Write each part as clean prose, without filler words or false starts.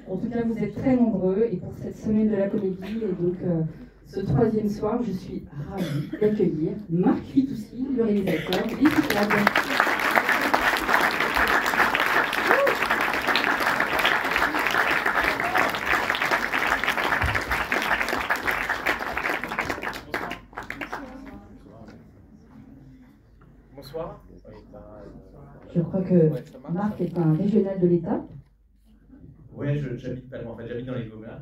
En tout cas, vous êtes très nombreux et pour cette semaine de la comédie, et donc ce troisième soir, je suis ravie d'accueillir Marc Fitoussi, le réalisateur des Cyclades. Bonsoir. Je crois que Marc est un régional de l'État. Ouais, j'habite pas loin, en fait, j'habite dans les Gaulois.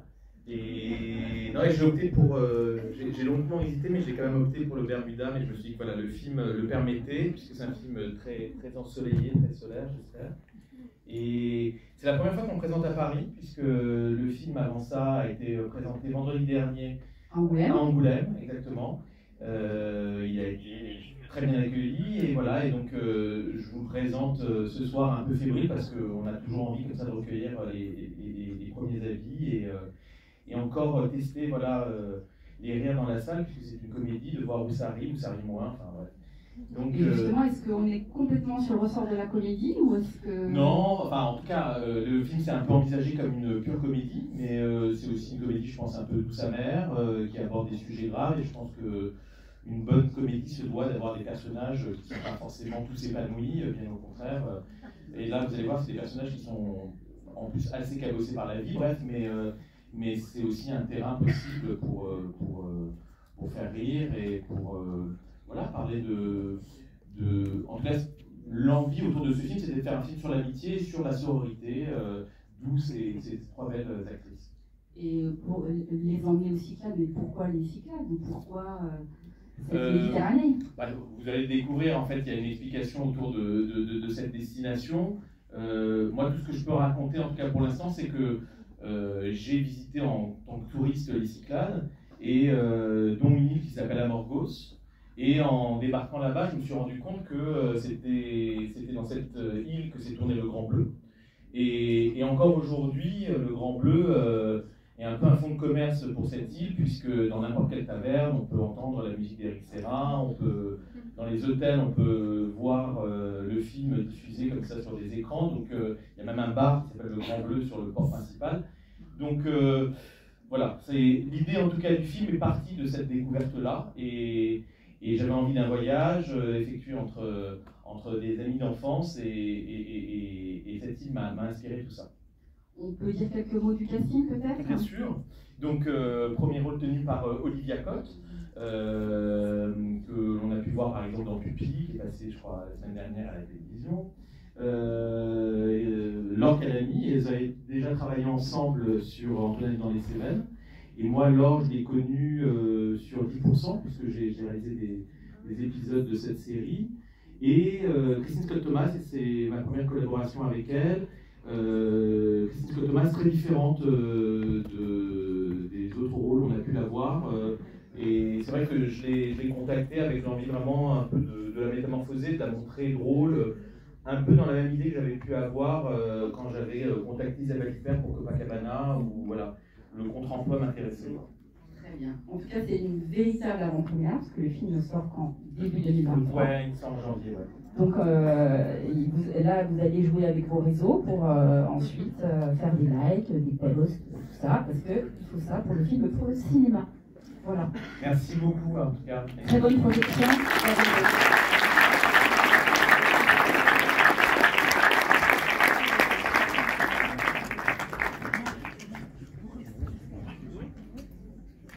Et non, j'ai opté pour. J'ai longuement hésité, mais j'ai quand même opté pour le Bermuda. Mais je me suis dit que voilà, le film le permettait, puisque c'est un film très, très ensoleillé, très solaire, j'espère. Et c'est la première fois qu'on le présente à Paris, puisque le film avant ça a été présenté vendredi dernier à Angoulême, exactement. Il a été très bien accueilli, et voilà, et donc je vous le présente ce soir un peu fébrile parce qu'on a toujours envie comme ça de recueillir les premiers avis et encore tester voilà, les rires dans la salle, puisque c'est une comédie, de voir où ça rit moins, enfin ouais. Donc, et justement, est-ce qu'on est complètement sur le ressort de la comédie ou est-ce que... Non, enfin en tout cas, le film c'est un peu envisagé comme une pure comédie, mais c'est aussi une comédie, je pense, un peu douce amère, qui aborde des sujets graves, et je pense que une bonne comédie se doit d'avoir des personnages qui ne sont pas forcément tous épanouis, bien au contraire. Et là, vous allez voir, c'est des personnages qui sont en plus assez cabossés par la vie, bref, mais c'est aussi un terrain possible pour faire rire et pour voilà, parler de... En tout cas, l'envie autour de ce film, c'était de faire un film sur l'amitié, sur la sororité, d'où ces trois belles actrices. Et pour les emmener aux Cyclades, mais pourquoi les Cyclades? Pourquoi cette Méditerranée? Vous allez découvrir, en fait, il y a une explication autour de cette destination. Moi, tout ce que je peux raconter, en tout cas pour l'instant, c'est que j'ai visité en tant que touriste les Cyclades, et dont une île qui s'appelle Amorgos. Et en débarquant là-bas, je me suis rendu compte que c'était dans cette île que s'est tourné le Grand Bleu. Et encore aujourd'hui, le Grand Bleu est un peu un fonds de commerce pour cette île, puisque dans n'importe quelle taverne, on peut entendre la musique d'Éric Serra, dans les hôtels, on peut voir le film diffusé comme ça sur des écrans. Donc il y a même un bar qui s'appelle le Grand Bleu sur le port principal. Donc voilà, l'idée en tout cas du film est partie de cette découverte-là. Et j'avais envie d'un voyage effectué entre des amis d'enfance, et cette île m'a inspiré tout ça. On peut dire quelques mots du casting peut-être? Bien sûr. Donc, premier rôle tenu par Olivia Cott, que l'on a pu voir par exemple dans Pupille, qui est passé, je crois, la semaine dernière à la télévision. Laure Calamy, elles avaient déjà travaillé ensemble sur Antoinette dans les Cévennes. Et moi, Laure, je l'ai connue sur 10%, puisque j'ai réalisé des épisodes de cette série. Et Christine Scott-Thomas, c'est ma première collaboration avec elle. Christine Scott-Thomas, très différente des autres rôles, on a pu la voir. Et c'est vrai que je l'ai contactée avec l'envie vraiment un peu de la métamorphoser, de la montrer drôle, un peu dans la même idée que j'avais pu avoir quand j'avais contacté Isabelle Huppert pour Copacabana, où voilà, le contre-emploi m'intéressait. Très bien. En tout cas, c'est une véritable avant-première, parce que le film ne sort qu'en début 2023. Ouais, il sort en janvier, ouais. Donc là, vous allez jouer avec vos réseaux pour ensuite faire des likes, des posts, tout ça, parce qu'il faut ça pour le film, pour le cinéma. Voilà. Merci beaucoup, en tout cas. Très bonne projection.